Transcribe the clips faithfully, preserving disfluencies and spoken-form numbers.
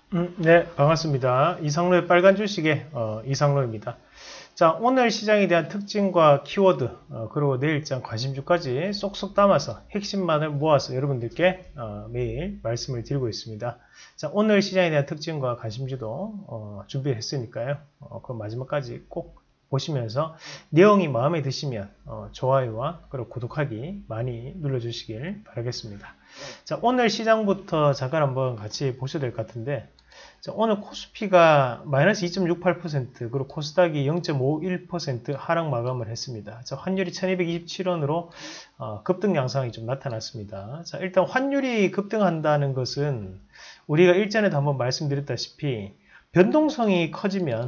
음, 네, 반갑습니다. 이상로의 빨간 주식의 어, 이상로입니다. 자, 오늘 시장에 대한 특징과 키워드, 어, 그리고 내일장 관심주까지 쏙쏙 담아서 핵심만을 모아서 여러분들께 어, 매일 말씀을 드리고 있습니다. 자, 오늘 시장에 대한 특징과 관심주도 어, 준비했으니까요. 어, 그 마지막까지 꼭 보시면서 내용이 마음에 드시면 어, 좋아요와 그리고 구독하기 많이 눌러주시길 바라겠습니다. 자, 오늘 시장부터 잠깐 한번 같이 보셔야 될 것 같은데, 자, 오늘 코스피가 마이너스 이 점 육팔 퍼센트, 그리고 코스닥이 영 점 오일 퍼센트 하락 마감을 했습니다. 자, 환율이 천이백이십칠 원으로 어, 급등 양상이 좀 나타났습니다. 자, 일단 환율이 급등한다는 것은 우리가 일전에도 한번 말씀드렸다시피 변동성이 커지면,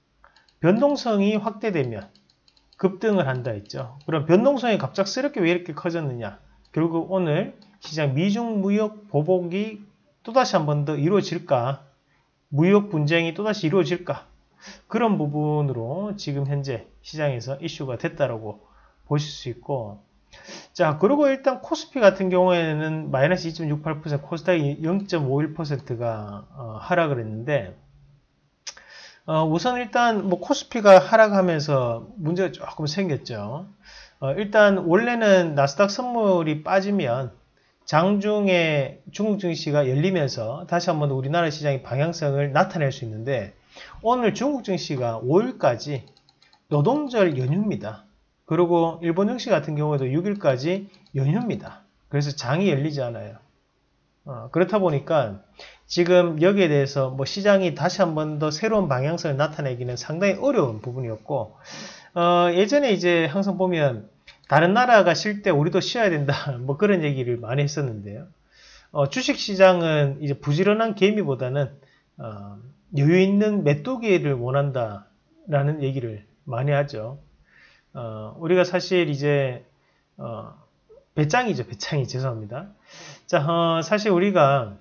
변동성이 확대되면 급등을 한다 했죠. 그럼 변동성이 갑작스럽게 왜 이렇게 커졌느냐? 결국 오늘 시장 미중 무역 보복이 또다시 한 번 더 이루어질까? 무역 분쟁이 또다시 이루어질까? 그런 부분으로 지금 현재 시장에서 이슈가 됐다라고 보실 수 있고, 자, 그리고 일단 코스피 같은 경우에는 마이너스 이 점 육팔 퍼센트, 코스닥이 영 점 오일 퍼센트가 어, 하락을 했는데, 어, 우선 일단 뭐 코스피가 하락하면서 문제가 조금 생겼죠. 어, 일단 원래는 나스닥 선물이 빠지면 장중에 중국 증시가 열리면서 다시 한번 우리나라 시장의 방향성을 나타낼 수 있는데, 오늘 중국 증시가 오일까지 노동절 연휴입니다. 그리고 일본 증시 같은 경우에도 육 일까지 연휴입니다. 그래서 장이 열리지 않아요. 어, 그렇다 보니까 지금 여기에 대해서 뭐 시장이 다시 한번 더 새로운 방향성을 나타내기는 상당히 어려운 부분이었고, 어, 예전에 이제 항상 보면 다른 나라가 쉴 때 우리도 쉬어야 된다, 뭐 그런 얘기를 많이 했었는데요. 어, 주식시장은 이제 부지런한 개미보다는 어, 여유 있는 메뚜기를 원한다라는 얘기를 많이 하죠. 어, 우리가 사실 이제 어, 배짱이죠, 배짱이. 죄송합니다. 자, 어, 사실 우리가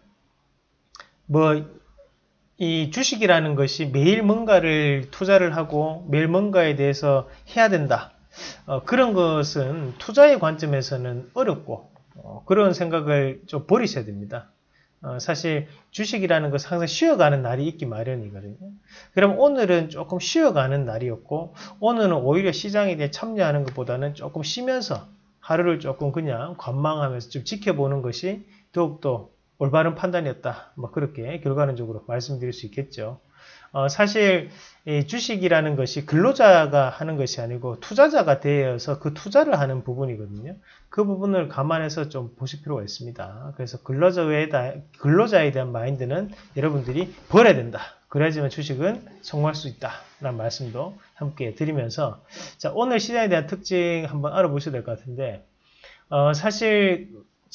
뭐 이 주식이라는 것이 매일 뭔가를 투자를 하고 매일 뭔가에 대해서 해야 된다. 어, 그런 것은 투자의 관점에서는 어렵고, 어, 그런 생각을 좀 버리셔야 됩니다. 어, 사실 주식이라는 것은 항상 쉬어가는 날이 있기 마련이거든요. 그럼 오늘은 조금 쉬어가는 날이었고, 오늘은 오히려 시장에 대해 참여하는 것보다는 조금 쉬면서 하루를 조금 그냥 관망하면서 좀 지켜보는 것이 더욱더 올바른 판단이었다. 뭐 그렇게 결과론적으로 말씀드릴 수 있겠죠. 어, 사실 주식이라는 것이 근로자가 하는 것이 아니고 투자자가 되어서 그 투자를 하는 부분이거든요. 그 부분을 감안해서 좀 보실 필요가 있습니다. 그래서 근로자에, 근로자에 대한 마인드는 여러분들이 버려야 된다. 그래야지만 주식은 성공할 수 있다. 라는 말씀도 함께 드리면서, 자, 오늘 시장에 대한 특징 한번 알아보셔야 될 것 같은데, 어, 사실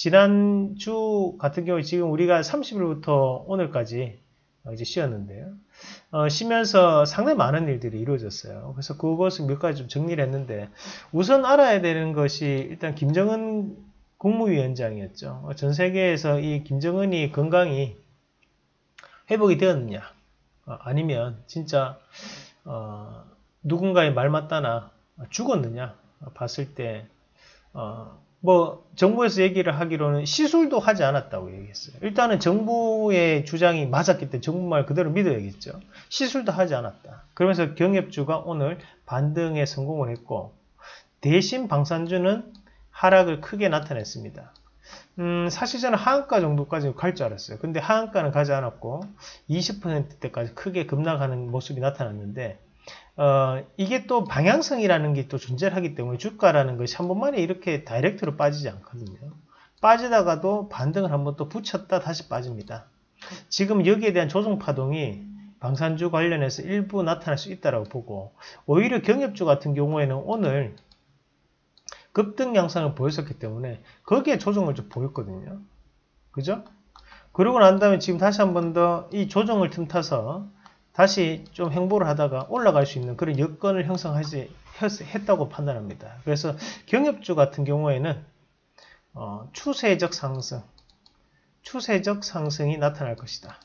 지난주 같은 경우에 지금 우리가 삼십 일부터 오늘까지 이제 쉬었는데요. 어, 쉬면서 상당히 많은 일들이 이루어졌어요. 그래서 그것을 몇 가지 좀 정리를 했는데, 우선 알아야 되는 것이 일단 김정은 국무위원장이었죠. 전 세계에서 이 김정은이 건강이 회복이 되었느냐, 어, 아니면 진짜 어, 누군가의 말 맞다나 죽었느냐 봤을 때, 어, 뭐 정부에서 얘기를 하기로는 시술도 하지 않았다고 얘기했어요. 일단은 정부의 주장이 맞았기 때문에 정부 말 그대로 믿어야겠죠. 시술도 하지 않았다. 그러면서 경협주가 오늘 반등에 성공을 했고, 대신 방산주는 하락을 크게 나타냈습니다. 음, 사실 저는 하한가 정도까지 갈 줄 알았어요. 근데 하한가는 가지 않았고 이십 퍼센트대까지 크게 급락하는 모습이 나타났는데, 어, 이게 또 방향성이라는 게 또 존재를 하기 때문에 주가라는 것이 한 번만에 이렇게 다이렉트로 빠지지 않거든요. 빠지다가도 반등을 한번 또 붙였다 다시 빠집니다. 지금 여기에 대한 조정 파동이 방산주 관련해서 일부 나타날 수 있다고 보고, 오히려 경협주 같은 경우에는 오늘 급등 양상을 보였었기 때문에 거기에 조정을 좀 보였거든요. 그죠? 그러고 난 다음에 지금 다시 한 번 더 이 조정을 틈타서 다시 좀 행보를 하다가 올라갈 수 있는 그런 여건을 형성하지 했다고 판단합니다. 그래서 경협주 같은 경우에는 어, 추세적 상승, 추세적 상승이 나타날 것이다.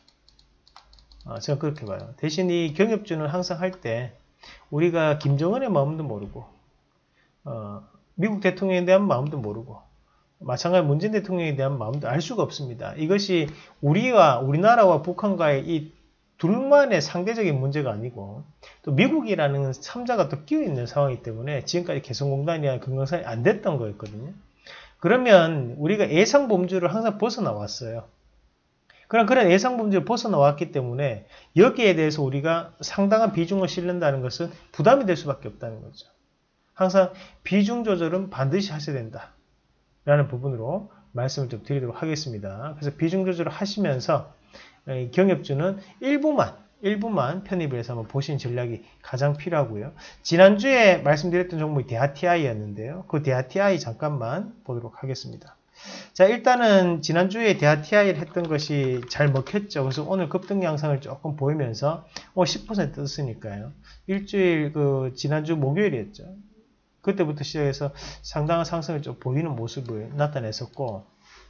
어, 저는 그렇게 봐요. 대신 이 경협주는 항상 할 때 우리가 김정은의 마음도 모르고, 어, 미국 대통령에 대한 마음도 모르고, 마찬가지 문재인 대통령에 대한 마음도 알 수가 없습니다. 이것이 우리와 우리나라와 북한과의 이 둘만의 상대적인 문제가 아니고 또 미국이라는 삼자가 또 끼어 있는 상황이기 때문에 지금까지 개성공단이나 금강산이 안 됐던 거였거든요. 그러면 우리가 예상범주를 항상 벗어나왔어요. 그런 그런 예상범주를 벗어나왔기 때문에 여기에 대해서 우리가 상당한 비중을 실는다는 것은 부담이 될 수밖에 없다는 거죠. 항상 비중 조절은 반드시 하셔야 된다 라는 부분으로 말씀을 좀 드리도록 하겠습니다. 그래서 비중 조절을 하시면서 경협주는 일부만 일부만 편입을 해서 한번 보시는 전략이 가장 필요하고요. 지난주에 말씀드렸던 종목이 대하티아이였는데요. 그 대하티아이 잠깐만 보도록 하겠습니다. 자, 일단은 지난주에 대하티아이를 했던 것이 잘 먹혔죠. 그래서 오늘 급등 양상을 조금 보이면서 오, 십 퍼센트 떴으니까요. 일주일 그 지난주 목요일이었죠. 그때부터 시작해서 상당한 상승을 좀 보이는 모습을 나타냈었고,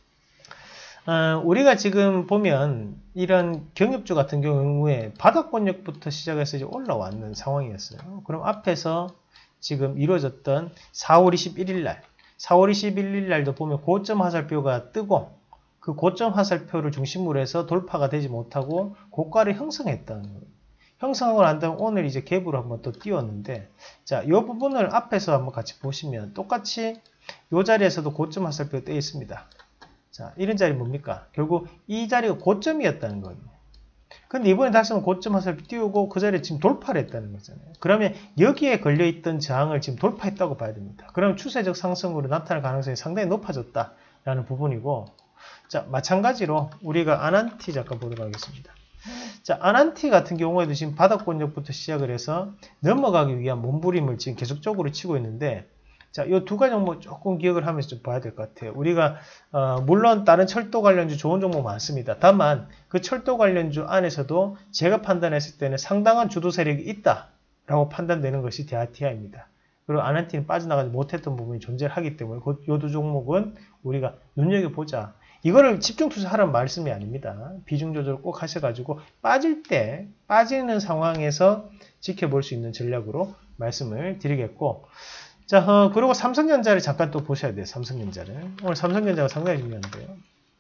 어, 우리가 지금 보면 이런 경협주 같은 경우에 바닥권역부터 시작해서 이제 올라왔는 상황이었어요. 그럼 앞에서 지금 이루어졌던 사월 이십일일 날, 사월 이십일일 날도 보면 고점 화살표가 뜨고 그 고점 화살표를 중심으로 해서 돌파가 되지 못하고 고가를 형성했다는 거예요. 형성하고 난 다음 오늘 이제 갭으로 한번 또 띄웠는데, 자, 이 부분을 앞에서 한번 같이 보시면 똑같이 이 자리에서도 고점 화살표가 뜨어 있습니다. 자, 이런 자리 뭡니까? 결국 이 자리가 고점이었다는 거예요. 근데 이번에 다시 한번 고점 화살표 띄우고 그 자리에 지금 돌파를 했다는 거잖아요. 그러면 여기에 걸려있던 저항을 지금 돌파했다고 봐야 됩니다. 그러면 추세적 상승으로 나타날 가능성이 상당히 높아졌다라는 부분이고, 자, 마찬가지로 우리가 아난티 잠깐 보도록 하겠습니다. 자, 아난티 같은 경우에도 지금 바닥권역부터 시작을 해서 넘어가기 위한 몸부림을 지금 계속적으로 치고 있는데, 자, 이 두 가지 종목 조금 기억을 하면서 좀 봐야 될 것 같아요. 우리가 어, 물론 다른 철도 관련주 좋은 종목 많습니다. 다만 그 철도 관련주 안에서도 제가 판단했을 때는 상당한 주도 세력이 있다라고 판단되는 것이 대하티아입니다. 그리고 아난티는 빠져나가지 못했던 부분이 존재하기 때문에 이 두 종목은 우리가 눈여겨보자. 이거를 집중 투자하라는 말씀이 아닙니다. 비중 조절을 꼭 하셔가지고 빠질 때 빠지는 상황에서 지켜볼 수 있는 전략으로 말씀을 드리겠고, 자, 어, 그리고 삼성전자를 잠깐 또 보셔야 돼요. 삼성전자를. 오늘 삼성전자가 상당히 중요한데요.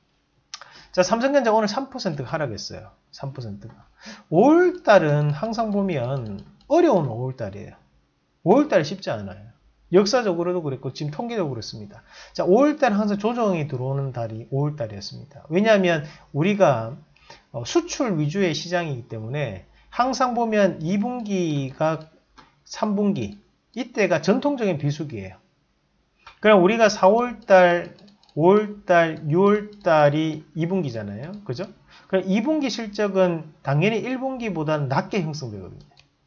자, 삼성전자 오늘 삼 퍼센트 하락했어요. 삼 퍼센트가. 오월달은 항상 보면 어려운 오월달이에요. 오월달이 쉽지 않아요. 역사적으로도 그랬고 지금 통계적으로 그렇습니다. 자, 오월달은 항상 조정이 들어오는 달이 오월달이었습니다. 왜냐하면 우리가 수출 위주의 시장이기 때문에 항상 보면 이 분기가 삼 분기 이때가 전통적인 비수기예요. 그럼 우리가 사월달, 오월달, 유월달이 이 분기잖아요. 그죠? 그럼 이 분기 실적은 당연히 일 분기보다는 낮게 형성되거든요.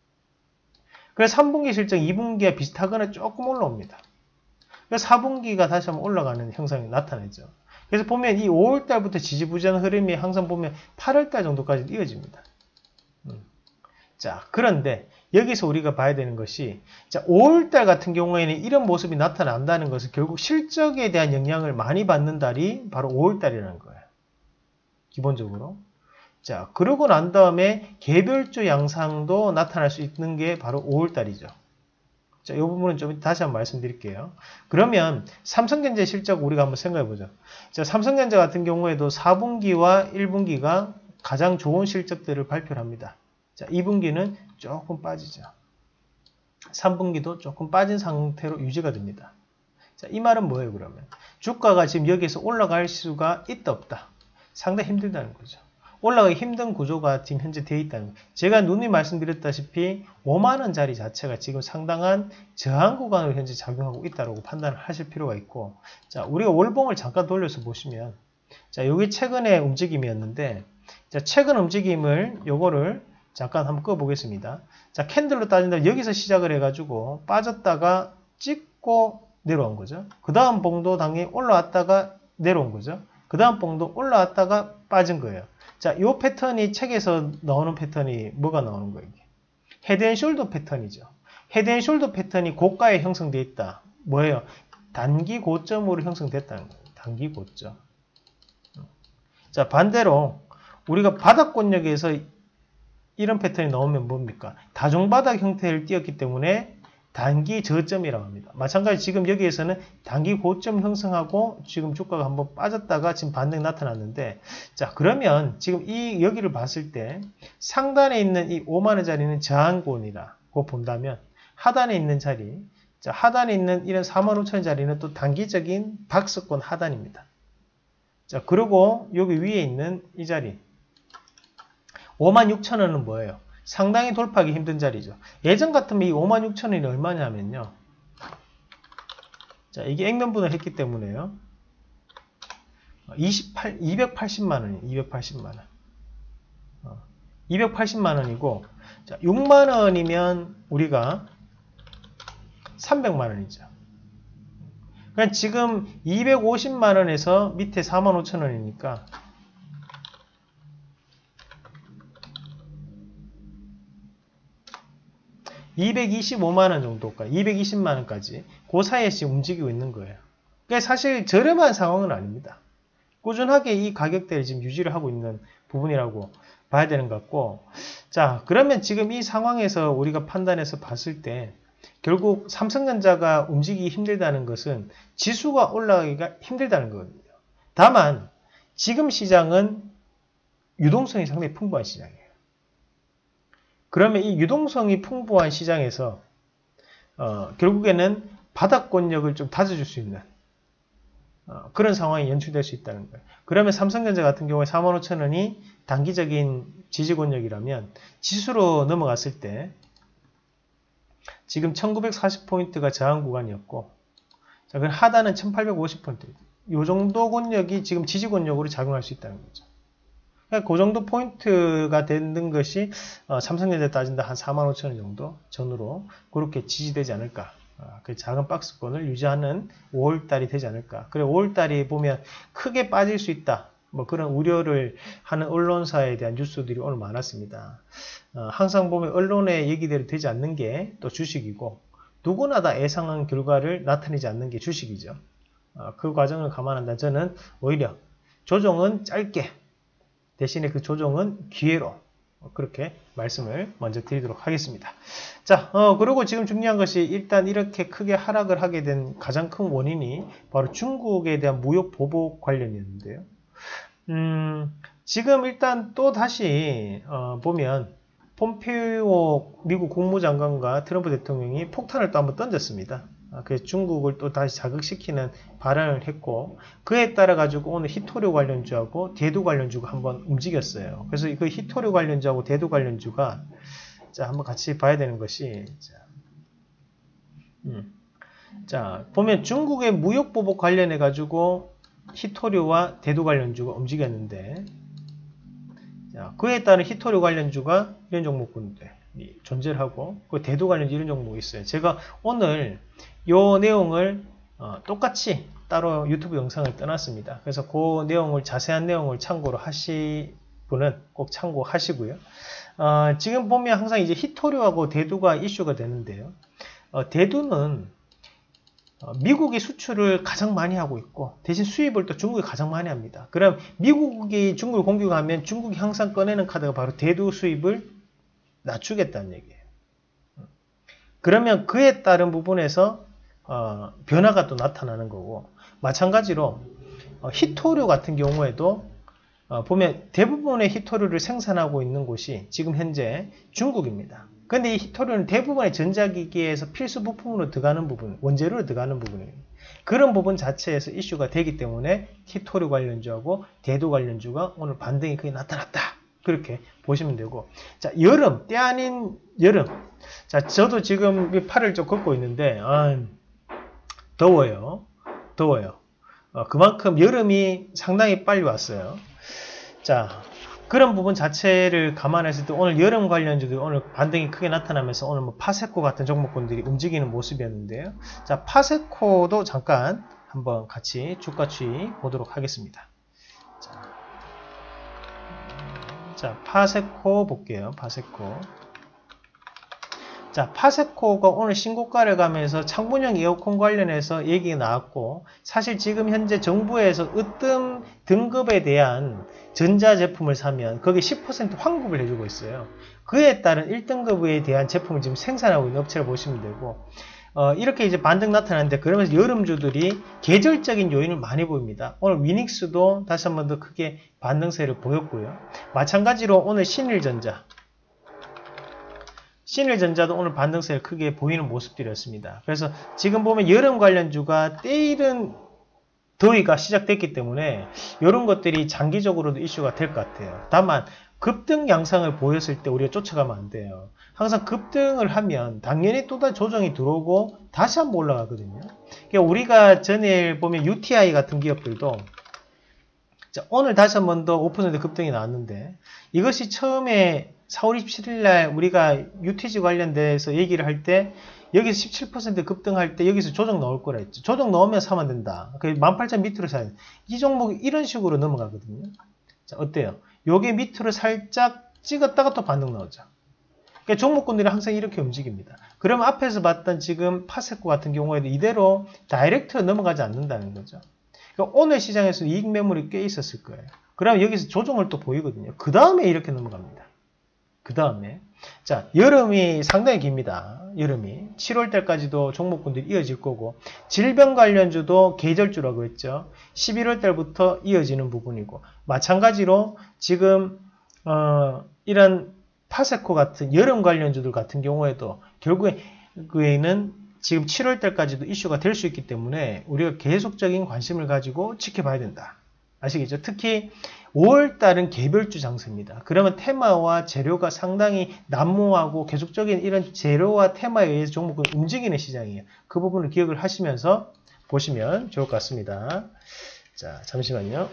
그래서 삼 분기 실적 이 분기와 비슷하거나 조금 올라옵니다. 그래서 사 분기가 다시 한번 올라가는 형상이 나타나죠. 그래서 보면 이 오월달부터 지지부진한 흐름이 항상 보면 팔월달 정도까지 이어집니다. 음. 자, 그런데 여기서 우리가 봐야 되는 것이, 자, 오월달 같은 경우에는 이런 모습이 나타난다는 것은 결국 실적에 대한 영향을 많이 받는 달이 바로 오월달이라는 거예요. 기본적으로. 자, 그러고 난 다음에 개별주 양상도 나타날 수 있는 게 바로 오월달이죠. 자, 이 부분은 좀 다시 한번 말씀드릴게요. 그러면 삼성전자 실적 우리가 한번 생각해 보죠. 자, 삼성전자 같은 경우에도 사 분기와 일 분기가 가장 좋은 실적들을 발표를 합니다. 자, 이 분기는 조금 빠지죠. 삼 분기도 조금 빠진 상태로 유지가 됩니다. 자, 이 말은 뭐예요, 그러면? 주가가 지금 여기에서 올라갈 수가 있다, 없다? 상당히 힘들다는 거죠. 올라가기 힘든 구조가 지금 현재 되어 있다는 거예요. 제가 누누이 말씀드렸다시피 오만 원짜리 자체가 지금 상당한 저항 구간으로 현재 작용하고 있다고 판단을 하실 필요가 있고, 자, 우리가 월봉을 잠깐 돌려서 보시면, 자, 여기 최근의 움직임이었는데, 자, 최근 움직임을 요거를 잠깐 한번 꺼보겠습니다. 자, 캔들로 따진다면 여기서 시작을 해가지고 빠졌다가 찍고 내려온 거죠. 그 다음 봉도 당연히 올라왔다가 내려온 거죠. 그 다음 봉도 올라왔다가 빠진 거예요. 자, 이 패턴이 책에서 나오는 패턴이 뭐가 나오는 거예요? 헤드앤숄더 패턴이죠. 헤드앤숄더 패턴이 고가에 형성되어 있다. 뭐예요? 단기 고점으로 형성됐다는 거예요. 단기 고점. 자, 반대로 우리가 바닥권역에서 이런 패턴이 나오면 뭡니까? 다중바닥 형태를 띄었기 때문에 단기 저점이라고 합니다. 마찬가지 지금 여기에서는 단기 고점 형성하고 지금 주가가 한번 빠졌다가 지금 반등이 나타났는데, 자, 그러면 지금 이 여기를 봤을 때 상단에 있는 이 오만 원짜리는 저항권이라고 본다면 하단에 있는 자리, 자, 하단에 있는 이런 사만 오천 원짜리는 또 단기적인 박스권 하단입니다. 자, 그리고 여기 위에 있는 이 자리 오만 육천 원은 뭐예요? 상당히 돌파하기 힘든 자리죠. 예전 같으면 이 오만 육천 원이 얼마냐면요. 자, 이게 액면분을 했기 때문에요. 이십팔, 이백팔십만 원이 이백팔십만 원. 어, 이백팔십만 원이고, 자, 육만 원이면 우리가 삼백만 원이죠. 그러니까 지금 이백오십만 원에서 밑에 사만 오천 원이니까 이백이십오만 원 정도가 이백이십만 원까지 그 사이에 지금 움직이고 있는 거예요. 그러니까 사실 저렴한 상황은 아닙니다. 꾸준하게 이 가격대를 지금 유지를 하고 있는 부분이라고 봐야 되는 것 같고, 자, 그러면 지금 이 상황에서 우리가 판단해서 봤을 때 결국 삼성전자가 움직이기 힘들다는 것은 지수가 올라가기가 힘들다는 거거든요. 다만 지금 시장은 유동성이 상당히 풍부한 시장이에요. 그러면 이 유동성이 풍부한 시장에서 어, 결국에는 바닥권력을 좀 다져줄 수 있는 어, 그런 상황이 연출될 수 있다는 거예요. 그러면 삼성전자 같은 경우에 사만 오천 원이 단기적인 지지권력이라면 지수로 넘어갔을 때 지금 천구백사십 포인트가 저항 구간이었고, 자, 그럼 하단은 천팔백오십 포인트. 이 정도 권력이 지금 지지권력으로 작용할 수 있다는 거죠. 그러니까 그 정도 포인트가 되는 것이 어, 삼성전자에 따진다 한 사만 오천 원 정도 전후로 그렇게 지지되지 않을까. 어, 그 작은 박스권을 유지하는 오월달이 되지 않을까. 그래, 오월달이 보면 크게 빠질 수 있다. 뭐 그런 우려를 하는 언론사에 대한 뉴스들이 오늘 많았습니다. 어, 항상 보면 언론의 얘기대로 되지 않는 게 또 주식이고, 누구나 다 예상한 결과를 나타내지 않는 게 주식이죠. 어, 그 과정을 감안한다. 저는 오히려 조정은 짧게, 대신에 그 조정은 기회로, 그렇게 말씀을 먼저 드리도록 하겠습니다. 자, 어, 그리고 지금 중요한 것이 일단 이렇게 크게 하락을 하게 된 가장 큰 원인이 바로 중국에 대한 무역 보복 관련이었는데요. 음, 지금 일단 또 다시 어, 보면 폼페이오 미국 국무장관과 트럼프 대통령이 폭탄을 또 한번 던졌습니다. 그래서 중국을 또 다시 자극시키는 발언을 했고, 그에 따라 가지고 오늘 히토류 관련주하고 대두 관련주가 한번 움직였어요. 그래서 그 히토류 관련주하고 대두 관련주가, 자, 한번 같이 봐야 되는 것이, 자, 음, 자, 보면 중국의 무역 보복 관련해 가지고 히토류와 대두 관련주가 움직였는데, 자, 그에 따른 히토류 관련주가 이런 종목군들 존재를 하고, 그 대두 관련주 이런 종목이 있어요. 제가 오늘 요 내용을 어, 똑같이 따로 유튜브 영상을 떠났습니다. 그래서 그 내용을, 자세한 내용을 참고로 하실 분은 꼭 참고하시고요. 어, 지금 보면 항상 이제 히토류하고 대두가 이슈가 되는데요. 어, 대두는 어, 미국이 수출을 가장 많이 하고 있고, 대신 수입을 또 중국이 가장 많이 합니다. 그럼 미국이 중국을 공격하면 중국이 항상 꺼내는 카드가 바로 대두 수입을 낮추겠다는 얘기예요. 그러면 그에 따른 부분에서 어, 변화가 또 나타나는 거고, 마찬가지로 어, 히토류 같은 경우에도 어, 보면 대부분의 히토류를 생산하고 있는 곳이 지금 현재 중국입니다. 근데 이 히토류는 대부분의 전자기기에서 필수 부품으로 들어가는 부분, 원재료로 들어가는 부분이에요. 그런 부분 자체에서 이슈가 되기 때문에 히토류 관련주하고 대두 관련주가 오늘 반등이 크게 나타났다. 그렇게 보시면 되고, 자, 여름, 때 아닌 여름. 자, 저도 지금 팔을 좀 걷고 있는데, 아, 더워요. 더워요. 어, 그만큼 여름이 상당히 빨리 왔어요. 자, 그런 부분 자체를 감안했을 때 오늘 여름 관련주들이 오늘 반등이 크게 나타나면서 오늘 뭐 파세코 같은 종목군들이 움직이는 모습이었는데요. 자, 파세코도 잠깐 한번 같이 주가 추이 보도록 하겠습니다. 자, 자, 파세코 볼게요. 파세코. 자, 파세코가 오늘 신고가를 가면서 창문형 에어컨 관련해서 얘기가 나왔고, 사실 지금 현재 정부에서 으뜸 등급에 대한 전자제품을 사면 거기에 십 퍼센트 환급을 해주고 있어요. 그에 따른 일 등급에 대한 제품을 지금 생산하고 있는 업체를 보시면 되고, 어, 이렇게 이제 반등 나타나는데, 그러면서 여름주들이 계절적인 요인을 많이 보입니다. 오늘 위닉스도 다시 한 번 더 크게 반등세를 보였고요. 마찬가지로 오늘 신일전자, 신일전자도 오늘 반등세를 크게 보이는 모습들이었습니다. 그래서 지금 보면 여름 관련주가 때이른 더위가 시작됐기 때문에 이런 것들이 장기적으로도 이슈가 될 것 같아요. 다만 급등 양상을 보였을 때 우리가 쫓아가면 안 돼요. 항상 급등을 하면 당연히 또다시 조정이 들어오고 다시 한번 올라가거든요. 그러니까 우리가 전에 보면 유티아이 같은 기업들도 자, 오늘 다시 한 번 더 오 퍼센트 급등이 나왔는데, 이것이 처음에 사월 이십칠일 날 우리가 유티지 관련돼서 얘기를 할 때 여기서 십칠 퍼센트 급등할 때 여기서 조정 나올 거라 했죠. 조정 나오면 사면 된다. 그 만 팔천 밑으로 사야 돼. 이 종목이 이런 식으로 넘어가거든요. 자, 어때요? 요게 밑으로 살짝 찍었다가 또 반등 나오죠. 그러니까 종목군들이 항상 이렇게 움직입니다. 그럼 앞에서 봤던 지금 파세코 같은 경우에도 이대로 다이렉트로 넘어가지 않는다는 거죠. 그러니까 오늘 시장에서 이익 매물이 꽤 있었을 거예요. 그러면 여기서 조정을 또 보이거든요. 그 다음에 이렇게 넘어갑니다. 그 다음에 자, 여름이 상당히 깁니다. 여름이 칠월 달까지도 종목군들이 이어질 거고, 질병 관련주도 계절주라고 했죠. 십일월 달부터 이어지는 부분이고, 마찬가지로 지금 어, 이런 파세코 같은 여름 관련주들 같은 경우에도 결국에 그에는 지금 칠월 달까지도 이슈가 될 수 있기 때문에 우리가 계속적인 관심을 가지고 지켜봐야 된다. 아시겠죠? 특히 오월 달은 개별주 장세입니다. 그러면 테마와 재료가 상당히 난무하고 계속적인 이런 재료와 테마에 의해서 종목은 움직이는 시장이에요. 그 부분을 기억을 하시면서 보시면 좋을 것 같습니다. 자, 잠시만요.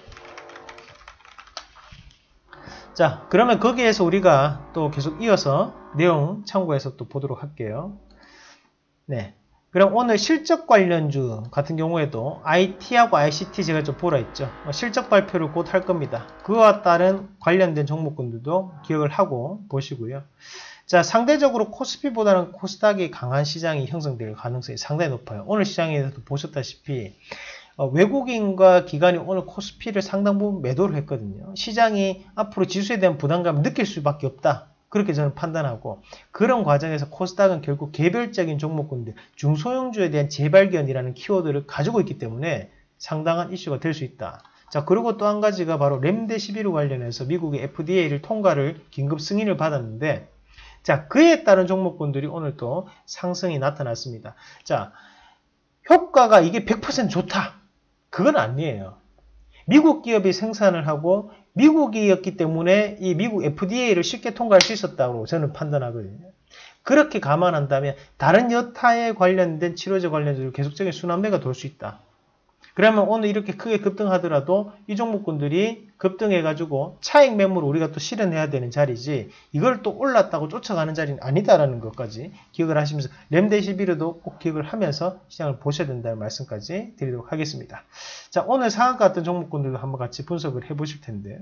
자, 그러면 거기에서 우리가 또 계속 이어서 내용 참고해서 또 보도록 할게요. 네. 그럼 오늘 실적 관련주 같은 경우에도 아이티하고 아이씨티 제가 좀 보라 했죠. 실적 발표를 곧 할 겁니다. 그와 따른 관련된 종목군들도 기억을 하고 보시고요. 자, 상대적으로 코스피보다는 코스닥이 강한 시장이 형성될 가능성이 상당히 높아요. 오늘 시장에서도 보셨다시피 어, 외국인과 기관이 오늘 코스피를 상당 부분 매도를 했거든요. 시장이 앞으로 지수에 대한 부담감을 느낄 수밖에 없다. 그렇게 저는 판단하고, 그런 과정에서 코스닥은 결국 개별적인 종목군들, 중소형주에 대한 재발견이라는 키워드를 가지고 있기 때문에 상당한 이슈가 될 수 있다. 자, 그리고 또 한 가지가 바로 렘데시비르 관련해서 미국의 에프디에이를 통과를 긴급 승인을 받았는데, 자, 그에 따른 종목군들이 오늘 또 상승이 나타났습니다. 자, 효과가 이게 백 퍼센트 좋다. 그건 아니에요. 미국 기업이 생산을 하고 미국이었기 때문에 이 미국 에프디에이를 쉽게 통과할 수 있었다고 저는 판단하거든요. 그렇게 감안한다면 다른 여타에 관련된 치료제 관련주로 계속적인 순환매가 돌 수 있다. 그러면 오늘 이렇게 크게 급등하더라도 이 종목군들이 급등해가지고 차익 매물을 우리가 또 실현해야 되는 자리지, 이걸 또 올랐다고 쫓아가는 자리는 아니다라는 것까지 기억을 하시면서 렘데시비르도 꼭 기억을 하면서 시장을 보셔야 된다는 말씀까지 드리도록 하겠습니다. 자, 오늘 상한가 같은 종목군들도 한번 같이 분석을 해보실 텐데요.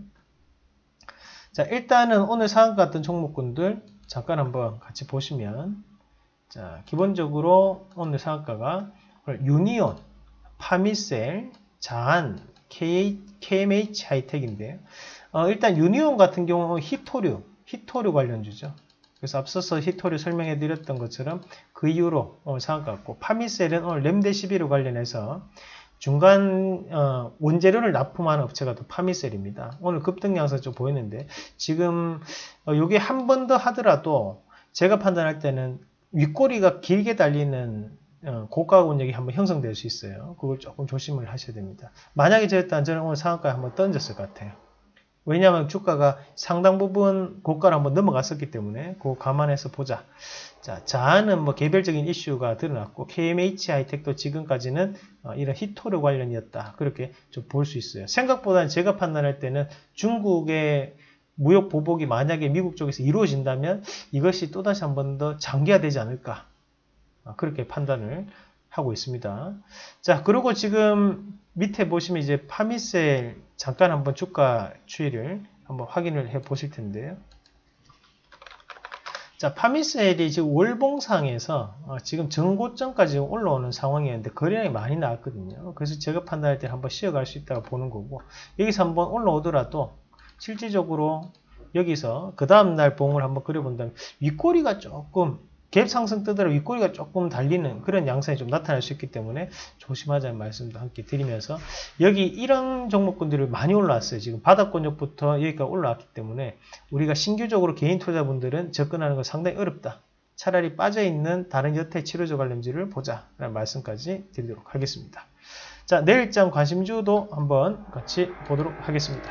자, 일단은 오늘 상한가 같은 종목군들 잠깐 한번 같이 보시면, 자, 기본적으로 오늘 상한가가 유니온, 파미셀, 자안, 케이엠에이치 하이텍인데요. 어, 일단 유니온 같은 경우는 히토류, 히토류 관련주죠. 그래서 앞서서 히토류 설명해 드렸던 것처럼 그 이후로 어, 상한가 같고, 파미셀은 오늘 렘데시비르 관련해서 중간 어, 원재료를 납품하는 업체가 또 파미셀입니다. 오늘 급등 양상 좀 보이는데, 지금 어, 이게 한 번 더 하더라도 제가 판단할 때는 윗꼬리가 길게 달리는 어, 고가 권역이 한번 형성될 수 있어요. 그걸 조금 조심을 하셔야 됩니다. 만약에 저였다면 저는 오늘 상한가에 한번 던졌을 것 같아요. 왜냐하면 주가가 상당 부분 고가를 한번 넘어갔었기 때문에 그거 감안해서 보자. 자, 자안은 뭐 개별적인 이슈가 드러났고, 케이엠에이치 하이텍도 지금까지는 어, 이런 히토르 관련이었다. 그렇게 좀 볼 수 있어요. 생각보다는 제가 판단할 때는 중국의 무역 보복이 만약에 미국 쪽에서 이루어진다면 이것이 또다시 한 번 더 장기화되지 않을까. 그렇게 판단을 하고 있습니다. 자, 그리고 지금 밑에 보시면 이제 파미셀 잠깐 한번 주가 추이를 한번 확인을 해 보실 텐데요. 자, 파미셀이 지금 월봉상에서 어, 지금 전고점까지 올라오는 상황이었는데 거래량이 많이 나왔거든요. 그래서 제가 판단할 때 한번 쉬어갈 수 있다고 보는 거고, 여기서 한번 올라오더라도 실질적으로 여기서 그 다음날 봉을 한번 그려본다면 윗꼬리가 조금 갭 상승 뜨더라도 윗꼬리가 조금 달리는 그런 양상이 좀 나타날 수 있기 때문에 조심하자는 말씀도 함께 드리면서, 여기 이런 종목군들이 많이 올라왔어요. 지금 바닥권역부터 여기까지 올라왔기 때문에 우리가 신규적으로 개인 투자분들은 접근하는 건 상당히 어렵다. 차라리 빠져있는 다른 여태 치료제 관련주를 보자 라는 말씀까지 드리도록 하겠습니다. 자, 내일장 관심주도 한번 같이 보도록 하겠습니다.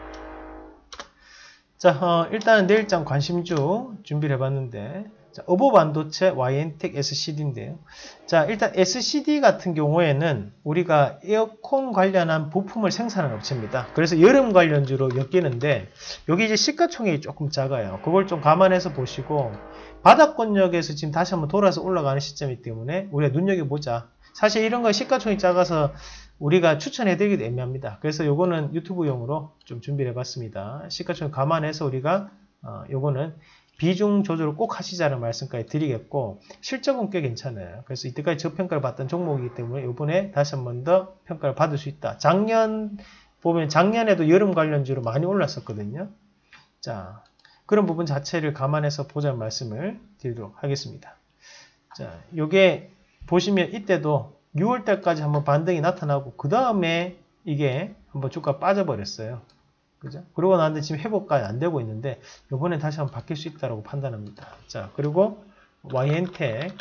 자, 어, 일단은 내일장 관심주 준비를 해봤는데, 자, 어보 반도체, 와이엔텍, 에스씨디인데요. 자, 일단 에스씨디 같은 경우에는 우리가 에어컨 관련한 부품을 생산하는 업체입니다. 그래서 여름 관련주로 엮이는데, 여기 이제 시가총액이 조금 작아요. 그걸 좀 감안해서 보시고, 바닥권역에서 지금 다시 한번 돌아서 올라가는 시점이기 때문에 우리가 눈여겨보자. 사실 이런 거 시가총액이 작아서 우리가 추천해드리기도 애매합니다. 그래서 요거는 유튜브용으로 좀 준비를 해봤습니다. 시가총액 감안해서 우리가, 어, 요거는 비중 조절을 꼭 하시자는 말씀까지 드리겠고, 실적은 꽤 괜찮아요. 그래서 이때까지 저평가를 받던 종목이기 때문에 이번에 다시 한 번 더 평가를 받을 수 있다. 작년 보면 작년에도 여름 관련주로 많이 올랐었거든요. 자, 그런 부분 자체를 감안해서 보자는 말씀을 드리도록 하겠습니다. 자, 요게 보시면 이때도 유월 달까지 한번 반등이 나타나고 그 다음에 이게 한번 주가 빠져버렸어요. 그죠? 그러고 나는데 지금 회복까지 안 되고 있는데 이번엔 다시 한번 바뀔 수 있다고 판단합니다. 자, 그리고 와이엔텍,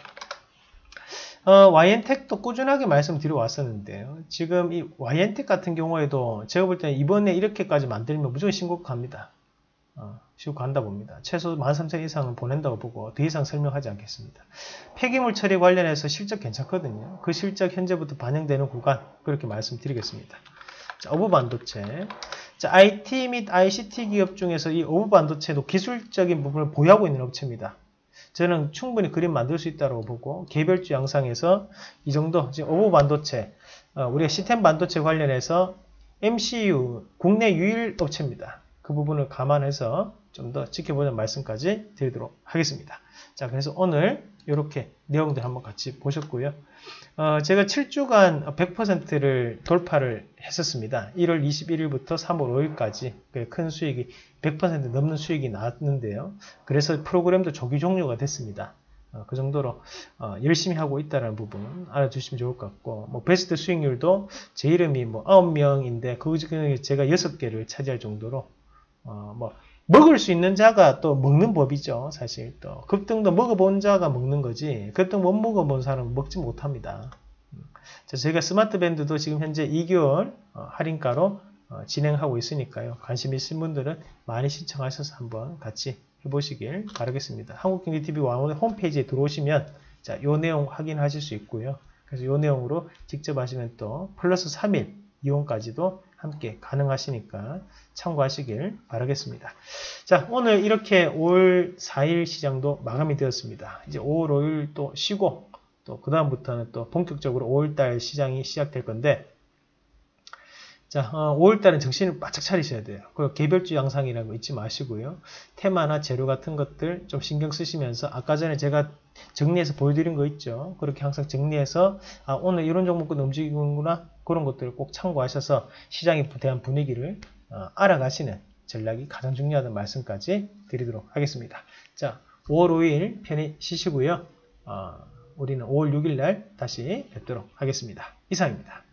어, 와이엔텍도 꾸준하게 말씀드려 왔었는데요. 지금 이 와이엔텍 같은 경우에도 제가 볼 때는 이번에 이렇게까지 만들면 무조건 신고 갑니다. 어, 신고 간다 봅니다. 최소 만 삼천 이상은 보낸다고 보고 더 이상 설명하지 않겠습니다. 폐기물 처리 관련해서 실적 괜찮거든요. 그 실적 현재부터 반영되는 구간 그렇게 말씀드리겠습니다. 자, 어부 반도체. 자, 아이티 및 아이씨티 기업 중에서 이 어부 반도체도 기술적인 부분을 보유하고 있는 업체입니다. 저는 충분히 그림 만들 수 있다고 보고 개별주 양상에서 이 정도 지금 어부 반도체, 어, 우리가 시스템 반도체 관련해서 엠씨유 국내 유일 업체입니다. 그 부분을 감안해서 좀 더 지켜보는 말씀까지 드리도록 하겠습니다. 자, 그래서 오늘 이렇게 내용들 한번 같이 보셨고요. 어, 제가 칠 주간 백 퍼센트를 돌파를 했었습니다. 일월 이십일일부터 삼월 오일까지 큰 수익이 백 퍼센트 넘는 수익이 나왔는데요. 그래서 프로그램도 조기 종료가 됐습니다. 어, 그 정도로 어, 열심히 하고 있다는 부분 알아주시면 좋을 것 같고, 뭐 베스트 수익률도 제 이름이 뭐 아홉 명인데 그 중에 제가 여섯 개를 차지할 정도로 어, 뭐 먹을 수 있는 자가 또 먹는 법이죠. 사실 또 급등도 먹어본 자가 먹는 거지 급등 못 먹어본 사람은 먹지 못합니다. 자, 저희가 스마트 밴드도 지금 현재 이 개월 어, 할인가로 어, 진행하고 있으니까요. 관심 있으신 분들은 많이 신청하셔서 한번 같이 해보시길 바라겠습니다. 한국경제티비 왕원의 홈페이지에 들어오시면 자, 요 내용 확인하실 수 있고요. 그래서 요 내용으로 직접 하시면 또 플러스 삼 일 이용까지도 함께 가능하시니까 참고하시길 바라겠습니다. 자, 오늘 이렇게 오월 사일 시장도 마감이 되었습니다. 이제 오월 오일 또 쉬고 또 그 다음부터는 또 본격적으로 오월달 시장이 시작될 건데, 자, 어, 오월달은 정신을 바짝 차리셔야 돼요. 그리고 개별주 양상이라는 거 잊지 마시고요. 테마나 재료 같은 것들 좀 신경 쓰시면서 아까 전에 제가 정리해서 보여드린 거 있죠. 그렇게 항상 정리해서 아, 오늘 이런 종목군 움직이는구나 그런 것들을 꼭 참고하셔서 시장에 대한 분위기를 어, 알아가시는 전략이 가장 중요하다는 말씀까지 드리도록 하겠습니다. 자, 오월 오일 편히 쉬시고요. 어, 우리는 오월 육일 날 다시 뵙도록 하겠습니다. 이상입니다.